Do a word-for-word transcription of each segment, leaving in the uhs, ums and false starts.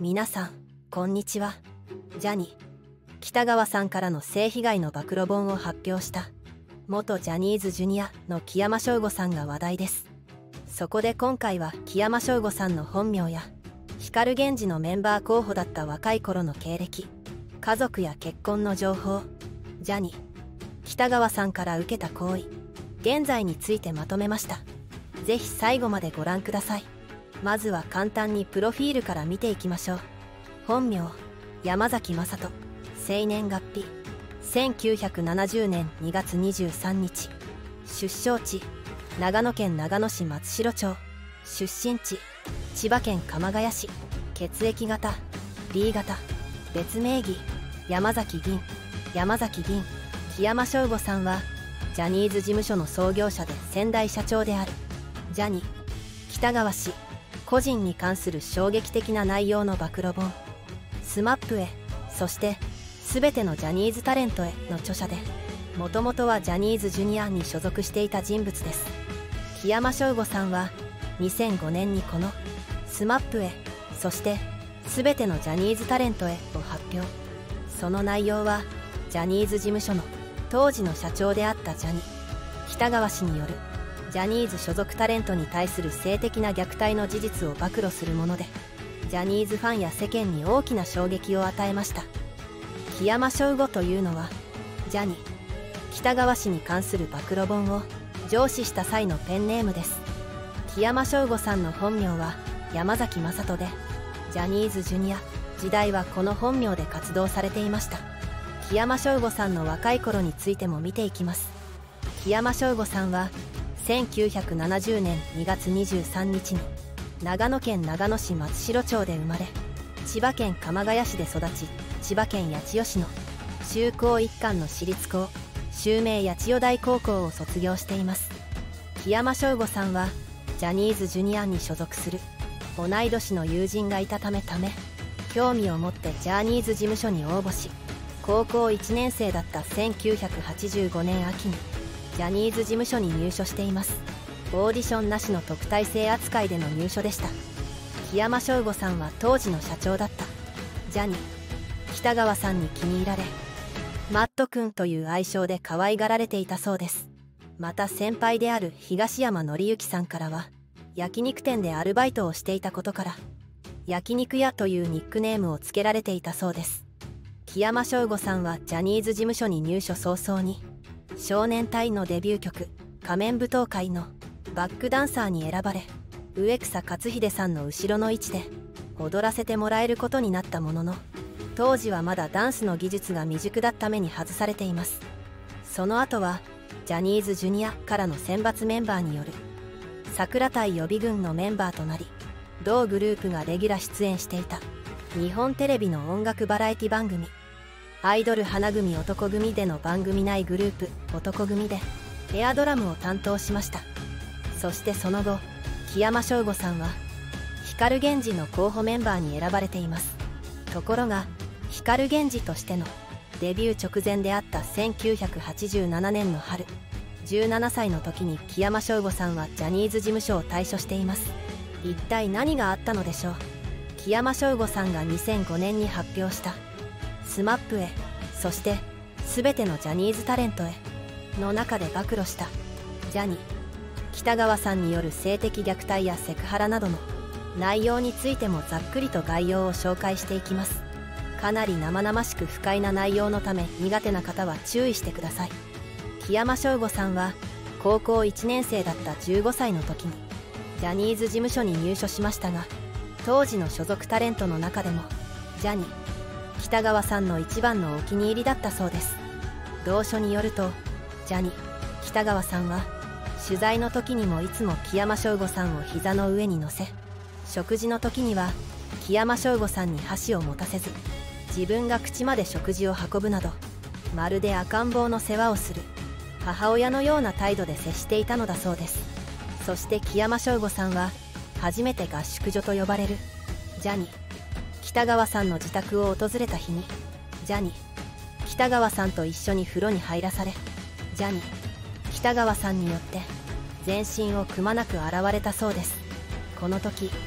皆さんこんにちは。ジャニー喜多川さんからの性被害の暴露本を発表した元ジャニーズジュニアの木山翔吾さんが話題です。そこで今回は木山翔吾さんの本名や光源氏のメンバー候補だった若い頃の経歴、家族や結婚の情報、ジャニー喜多川さんから受けた行為、現在についてまとめました。ぜひ最後までご覧ください。まずは簡単にプロフィールから見ていきましょう。本名山崎雅人、生年月日せんきゅうひゃくななじゅうねんにがつにじゅうさんにち、出生地長野県長野市松代町、出身地千葉県鎌ケ谷市、血液型 ビー 型、別名義山崎銀。山崎銀木山翔吾さんはジャニーズ事務所の創業者で先代社長である。ジャニー喜多川氏個人に関する衝撃的な内容の暴露本、スマップへ、そして全てのジャニーズタレントへの著者で、もともとはジャニーズジュニアに所属していた人物です。木山翔吾さんはにせんごねんにこのスマップへ、そして全てのジャニーズタレントへを発表。その内容はジャニーズ事務所の当時の社長であったジャニー喜多川氏によるジャニーズ所属タレントに対する性的な虐待の事実を暴露するもので、ジャニーズファンや世間に大きな衝撃を与えました。木山翔吾というのはジャニー喜多川氏に関する暴露本を上司した際のペンネームです。木山翔吾さんの本名は山崎雅人で、ジャニーズジュニア時代はこの本名で活動されていました。木山翔吾さんの若い頃についても見ていきます。木山翔吾さんはせんきゅうひゃくななじゅうねんにがつにじゅうさんにちに長野県長野市松代町で生まれ、千葉県鎌ケ谷市で育ち、千葉県八千代市の中高一貫の私立高秀明八千代台高校を卒業しています。木山翔吾さんはジャニーズジュニアに所属する同い年の友人がいたためため興味を持ってジャニーズ事務所に応募し、高校いちねんせいだったせんきゅうひゃくはちじゅうごねん秋にジャニーズ事務所に入所しています。オーディションなしの特待生扱いでの入所でした。木山翔吾さんは当時の社長だったジャニー喜多川さんに気に入られ、マット君という愛称で可愛がられていたそうです。また先輩である東山紀之さんからは焼肉店でアルバイトをしていたことから焼肉屋というニックネームをつけられていたそうです。木山翔吾さんはジャニーズ事務所に入所早々に少年隊のデビュー曲「仮面舞踏会」のバックダンサーに選ばれ、植草克秀さんの後ろの位置で踊らせてもらえることになったものの、当時はまだダンスの技術が未熟だっために外されています。その後はジャニーズジュニアからの選抜メンバーによる桜隊予備軍のメンバーとなり、同グループがレギュラー出演していた日本テレビの音楽バラエティ番組アイドル花組男組での番組内グループ男組でエアドラムを担当しました。そしてその後木山翔吾さんは光源氏の候補メンバーに選ばれています。ところが光源氏としてのデビュー直前であったせんきゅうひゃくはちじゅうななねんの春、じゅうななさいの時に木山翔吾さんはジャニーズ事務所を退所しています。一体何があったのでしょう。木山翔吾さんがにせんごねんに発表したスマップへ、そして全てのジャニーズタレントへの中で暴露したジャニー喜多川さんによる性的虐待やセクハラなどの内容についてもざっくりと概要を紹介していきます。かなり生々しく不快な内容のため苦手な方は注意してください。木山翔吾さんは高校いちねんせいだったじゅうごさいの時にジャニーズ事務所に入所しましたが、当時の所属タレントの中でもジャニー喜多川さんの一番のお気に入りだったそうです。同書によるとジャニー喜多川さんは取材の時にもいつも木山翔吾さんを膝の上に乗せ、食事の時には木山翔吾さんに箸を持たせず自分が口まで食事を運ぶなど、まるで赤ん坊の世話をする母親のような態度で接していたのだそうです。そして木山翔吾さんは初めて合宿所と呼ばれるジャニー北川さんの自宅を訪れた日にジャニー北川さんと一緒に風呂に入らされ、ジャニー北川さんによって全身をくまなく洗われたそうです。この時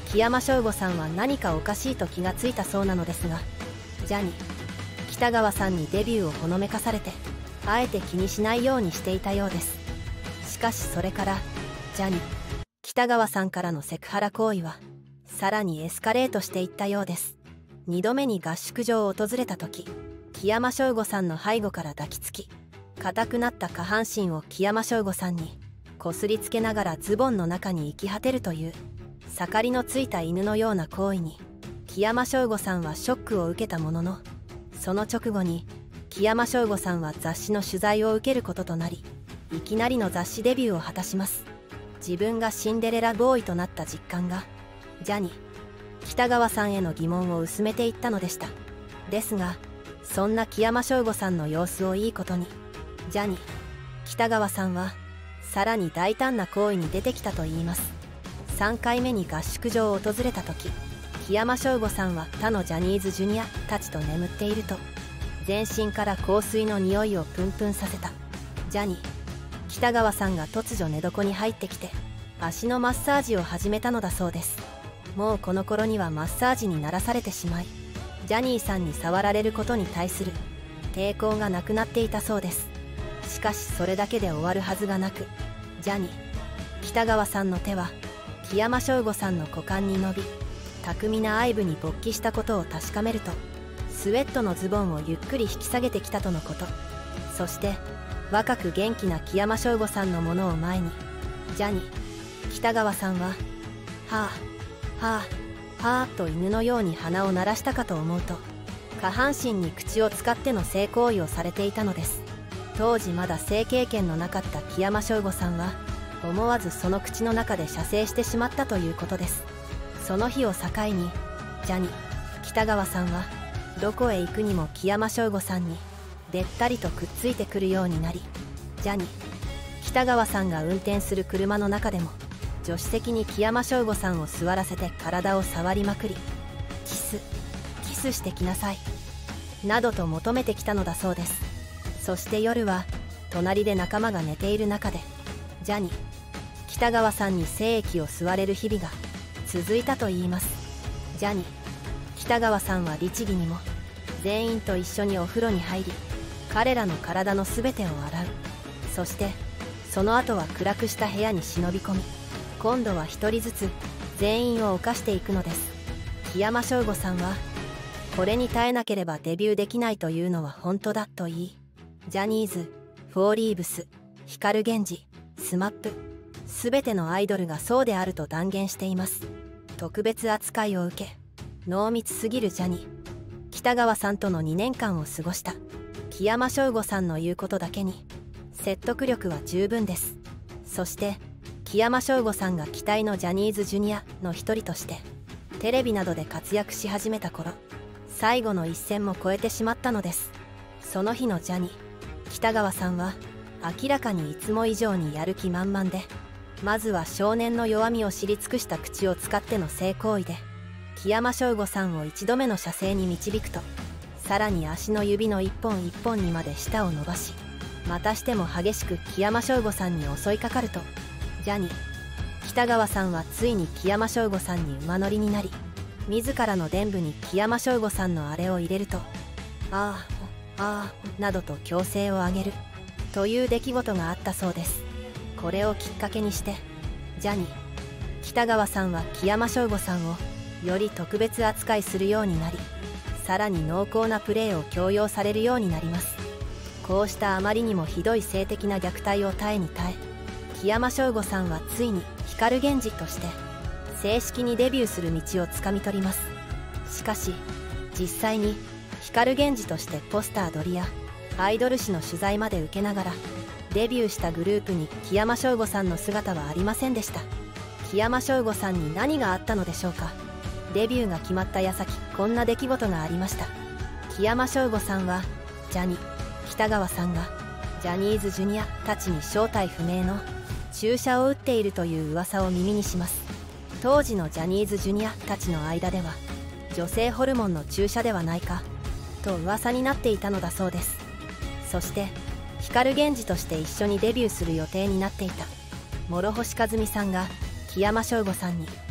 木山翔吾さんは何かおかしいと気がついたそうなのですが、ジャニ北川さんにデビューをほのめかされて、あえて気にしないようにしていたようです。しかしそれからジャニ北川さんからのセクハラ行為はさらにエスカレートしていったようです。にどめに合宿場を訪れた時、木山翔吾さんの背後から抱きつき、硬くなった下半身を木山翔吾さんにこすりつけながらズボンの中に行き果てるという盛りのついた犬のような行為に、木山翔吾さんはショックを受けたものの、その直後に木山翔吾さんは雑誌の取材を受けることとなり、いきなりの雑誌デビューを果たします。自分がシンデレラボーイとなった実感がジャニ北川さんへの疑問を薄めていったのでした。ですがそんな木山翔吾さんの様子をいいことに、ジャニ北川さんはさらに大胆な行為に出てきたといいます。さんかいめに合宿場を訪れた時、木山翔吾さんは他のジャニーズジュニアたちと眠っていると、全身から香水の匂いをプンプンさせたジャニ北川さんが突如寝床に入ってきて足のマッサージを始めたのだそうです。もうこの頃にはマッサージに慣らされてしまい、ジャニーさんに触られることに対する抵抗がなくなっていたそうです。しかしそれだけで終わるはずがなく、ジャニ北川さんの手は木山翔吾さんの股間に伸び、巧みな愛撫に勃起したことを確かめると、スウェットのズボンをゆっくり引き下げてきたとのこと。そして若く元気な木山翔吾さんのものを前に、ジャニ北川さんは「はあはあはあ」と犬のように鼻を鳴らしたかと思うと、下半身に口を使っての性行為をされていたのです。当時まだ性経験のなかった木山翔吾さんは思わずその口の中で射精してしまったということです。その日を境にジャニ北川さんはどこへ行くにも木山翔吾さんにべったりとくっついてくるようになり、ジャニ北川さんが運転する車の中でも助手席に木山翔吾さんを座らせて体を触りまくり、キスキスしてきなさいなどと求めてきたのだそうです。そして夜は隣で仲間が寝ている中でジャニ北川さんに精液を吸われる日々が続いたといいます。ジャニ北川さんは律儀にも全員と一緒にお風呂に入り、彼らの体の全てを洗う。そしてその後は暗くした部屋に忍び込み、今度は一人ずつ全員を犯していくのです。木山翔吾さんはこれに耐えなければデビューできないというのは本当だと言い、ジャニーズ、フォーリーブス、光源氏、スマップ全てのアイドルがそうであると断言しています。特別扱いを受け濃密すぎるジャニ北川さんとのにねんかんを過ごした木山翔吾さんの言うことだけに説得力は十分です。そして木山翔吾さんが期待のジャニーズジュニアの一人としてテレビなどで活躍し始めた頃、最後の一線も越えてしまったのです。その日のジャニ北川さんは明らかにいつも以上にやる気満々で、まずは少年の弱みを知り尽くした口を使っての性行為で木山翔吾さんを一度目の射精に導くと、さらに足の指の一本一本にまで舌を伸ばし、またしても激しく木山翔吾さんに襲いかかると、ジャニ北川さんはついに木山翔吾さんに馬乗りになり、自らの臀部に木山翔吾さんのあれを入れると、ああああなどと強声を上げるという出来事があったそうです。これをきっかけにしてジャニ北川さんは木山翔吾さんをより特別扱いするようになり、さらに濃厚なプレーを強要されるようになります。こうしたあまりにもひどい性的な虐待を耐えに耐え、木山翔吾さんはついに光源氏として正式にデビューする道をつかみ取ります。しかし実際に光源氏としてポスター撮りやアイドル誌の取材まで受けながらデビューしたグループに木山翔吾さんの姿はありませんでした。木山翔吾さんに何があったのでしょうか。デビューが決まった矢先、こんな出来事がありました。木山翔吾さんはジャニ北川さんがジャニーズジュニアたちに正体不明の注射を打っているという噂を耳にします。当時のジャニーズジュニアたちの間では女性ホルモンの注射ではないかと噂になっていたのだそうです。そして光源氏として一緒にデビューする予定になっていた諸星和美さんが木山翔吾さんに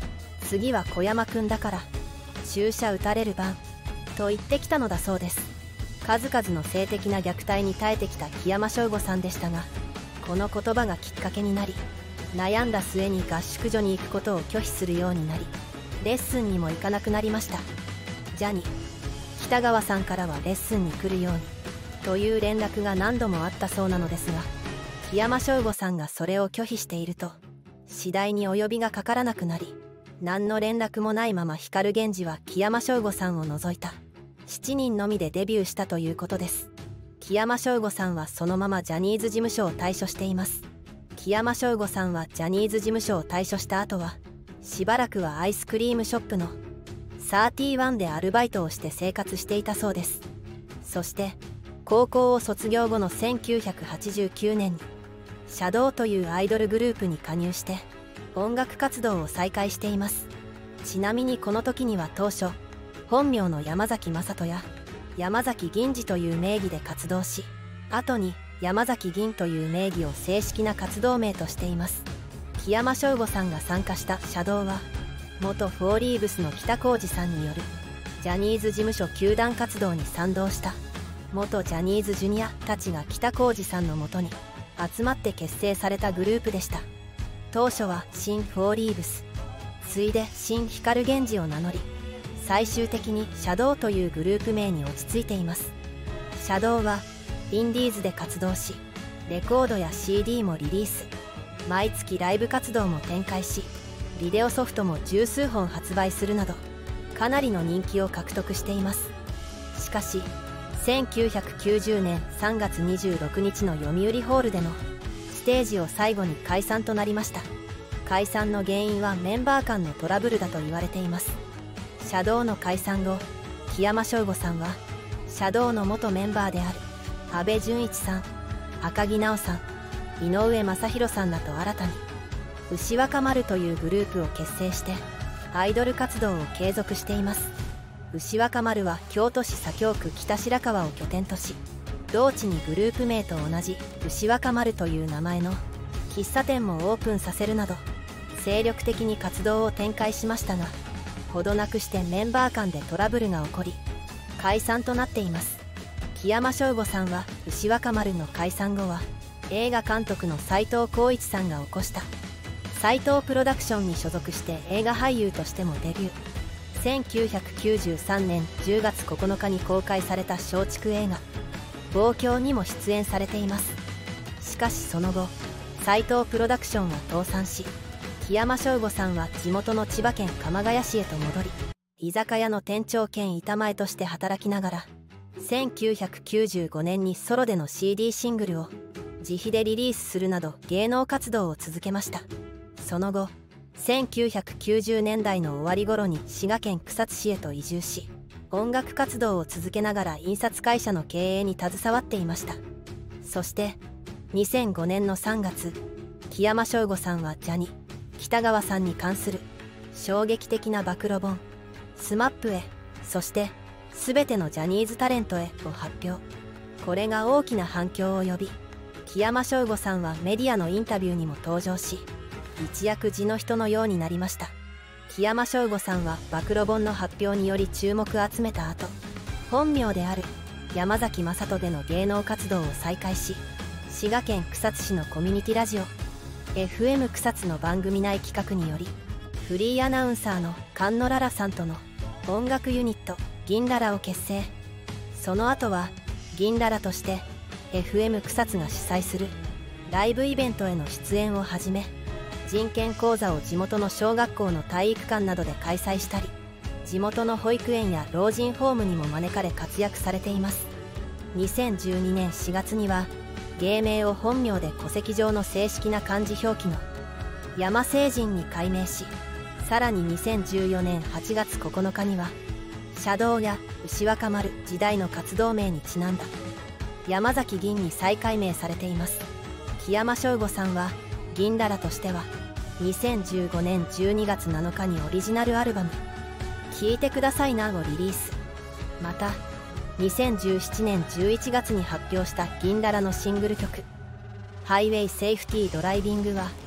次は小山くんだから注射打たれる番と言ってきたのだそうです。数々の性的な虐待に耐えてきた木山翔吾さんでしたが、この言葉がきっかけになり、悩んだ末に合宿所に行くことを拒否するようになり、レッスンにも行かなくなりました。ジャニ北川さんからはレッスンに来るようにという連絡が何度もあったそうなのですが、木山翔吾さんがそれを拒否していると次第にお呼びがかからなくなり、何の連絡もないまま光源氏は木山翔吾さんを除いたしちにんのみでデビューしたということです。木山翔吾さんはそのままジャニーズ事務所を退所しています。木山翔吾さんはジャニーズ事務所を退所した後はしばらくはアイスクリームショップのサーティワンでアルバイトをして生活していたそうです。そして高校を卒業後のせんきゅうひゃくはちじゅうきゅうねんにシャドウというアイドルグループに加入して音楽活動を再開しています。ちなみにこの時には当初本名の山崎雅人や山崎銀次という名義で活動し、後に山崎銀という名義を正式な活動名としています。木山翔吾さんが参加したシャドウは元フォーリーブスの北浩二さんによるジャニーズ事務所球団活動に賛同した元ジャニーズジュニアたちが北浩二さんのもとに集まって結成されたグループでした。当初は新フォーリーブス、次いで新光源氏を名乗り、最終的にシャドウというグループ名に落ち着いています。シャドウはインディーズで活動し、レコードや シーディー もリリース、毎月ライブ活動も展開し、ビデオソフトも十数本発売するなどかなりの人気を獲得しています。しかしせんきゅうひゃくきゅうじゅうねんさんがつにじゅうろくにちの読売ホールでのステージを最後に解散となりました。解散の原因はメンバー間のトラブルだと言われています。シャドウの解散後、木山翔吾さんはシャドウの元メンバーである阿部純一さん、赤木奈緒さん、井上雅宏さんらと新たに牛若丸というグループを結成してアイドル活動を継続しています。牛若丸は京都市左京区北白川を拠点とし、同地にグループ名と同じ牛若丸という名前の喫茶店もオープンさせるなど精力的に活動を展開しましたが、ほどなくしてメンバー間でトラブルが起こり解散となっています。木山翔吾さんは牛若丸の解散後は映画監督の斎藤浩一さんが起こした斎藤プロダクションに所属して映画俳優としてもデビュー。せんきゅうひゃくきゅうじゅうさんねんじゅうがつここのかに公開された松竹映画「望郷」にも出演されています。しかしその後斎藤プロダクションは倒産し、木山翔吾さんは地元の千葉県鎌ケ谷市へと戻り、居酒屋の店長兼板前として働きながらせんきゅうひゃくきゅうじゅうごねんにソロでの シーディー シングルを自費でリリースするなど芸能活動を続けました。その後せんきゅうひゃくきゅうじゅうねんだいの終わり頃に滋賀県草津市へと移住し、音楽活動を続けながら印刷会社の経営に携わっていました。そしてにせんごねんのさんがつ、木山翔吾さんはジャニ北川さんに関する衝撃的な暴露本「スマップへ、そして全てのジャニーズタレントへ」を発表。これが大きな反響を呼び、木山翔吾さんはメディアのインタビューにも登場し、一躍地の人のようになりました。木山翔吾さんは暴露本の発表により注目を集めた後、本名である山崎雅人での芸能活動を再開し、滋賀県草津市のコミュニティラジオ エフエム 草津の番組内企画によりフリーアナウンサーの菅野ララさんとの音楽ユニット銀ララを結成。その後は銀ララとして エフエム 草津が主催するライブイベントへの出演をはじめ、人権講座を地元の小学校の体育館などで開催したり、地元の保育園や老人ホームにも招かれ活躍されています。にせんじゅうにねんしがつには芸名を本名で戸籍上の正式な漢字表記の山星人に改名し、さらににせんじゅうよねんはちがつここのかにはシャドウや牛若丸時代の活動名にちなんだ山崎銀に再改名されています。木山翔吾さんは銀ララとしてはにせんじゅうごねんじゅうにがつなのかにオリジナルアルバム「聴いてくださいな」をリリース。またにせんじゅうななねんじゅういちがつに発表した銀ララのシングル曲「ハイウェイセーフティードライビング」は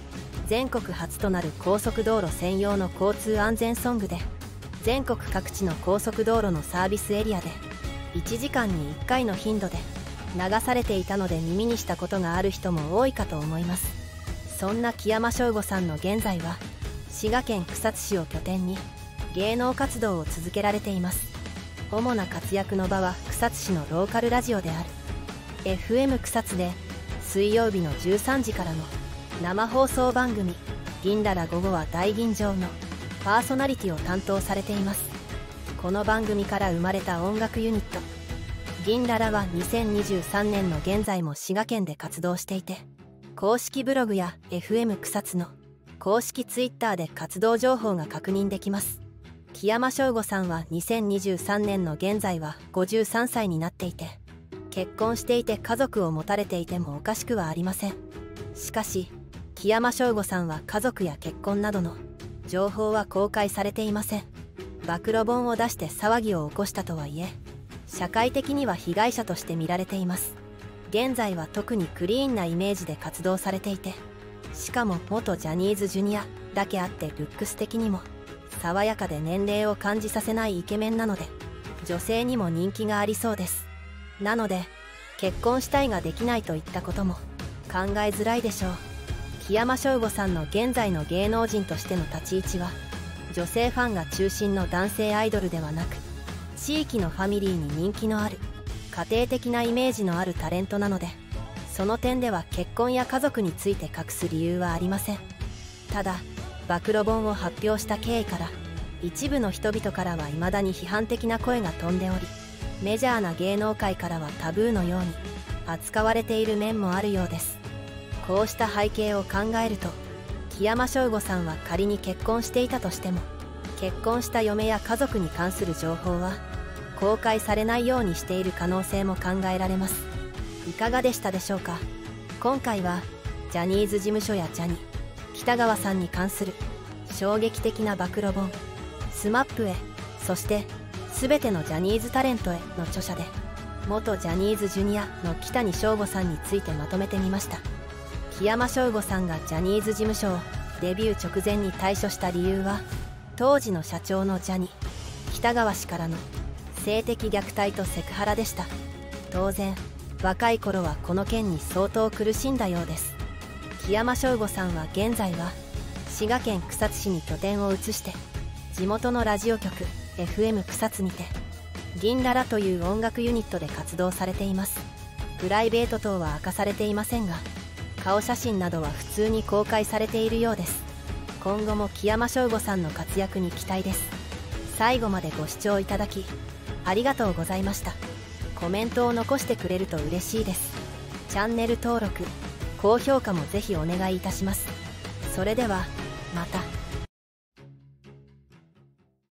全国初となる高速道路専用の交通安全ソングで、全国各地の高速道路のサービスエリアでいちじかんにいっかいの頻度で流されていたので、耳にしたことがある人も多いかと思います。そんな木山翔吾さんの現在は滋賀県草津市を拠点に芸能活動を続けられています。主な活躍の場は草津市のローカルラジオである エフエム 草津で水曜日のじゅうさんじからの生放送番組「銀だら午後は大吟醸」のパーソナリティを担当されています。この番組から生まれた音楽ユニット銀だらはにせんにじゅうさんねんの現在も滋賀県で活動していて、公式ブログや エフエム 草津の公式ツイッターで活動情報が確認できます。木山翔吾さんはにせんにじゅうさんねんの現在はごじゅうさんさいになっていて、結婚していて家族を持たれていてもおかしくはありません。しかし木山翔吾さんは家族や結婚などの情報は公開されていません。暴露本を出して騒ぎを起こしたとはいえ、社会的には被害者として見られています。現在は特にクリーンなイメージで活動されていて、しかも元ジャニーズジュニアだけあってルックス的にも爽やかで年齢を感じさせないイケメンなので、女性にも人気がありそうです。なので結婚したいができないといったことも考えづらいでしょう。木山翔吾さんの現在の芸能人としての立ち位置は、女性ファンが中心の男性アイドルではなく、地域のファミリーに人気のある家庭的なイメージのあるタレントなので、その点では結婚や家族について隠す理由はありません。ただ暴露本を発表した経緯から、一部の人々からは未だに批判的な声が飛んでおり、メジャーな芸能界からはタブーのように扱われている面もあるようです。こうした背景を考えると、木山翔吾さんは仮に結婚していたとしても、結婚した嫁や家族に関する情報は公開されないようにしている可能性も考えられます。いかがでしたでしょうか。今回はジャニーズ事務所やジャニ北川さんに関する衝撃的な暴露本スマップへ、そして全てのジャニーズタレントへの著者で元ジャニーズジュニアの木谷翔吾さんについてまとめてみました。木山翔吾さんがジャニーズ事務所をデビュー直前に退所した理由は、当時の社長のジャニ北川氏からの性的虐待とセクハラでした。当然若い頃はこの件に相当苦しんだようです。木山翔吾さんは現在は滋賀県草津市に拠点を移して、地元のラジオ局 エフエム 草津にて銀だらという音楽ユニットで活動されています。プライベート等は明かされていませんが、顔写真などは普通に公開されているようです。今後も木山翔吾さんの活躍に期待です。最後までご視聴いただきありがとうございました。コメントを残してくれると嬉しいです。チャンネル登録、高評価もぜひお願いいたします。それではまた。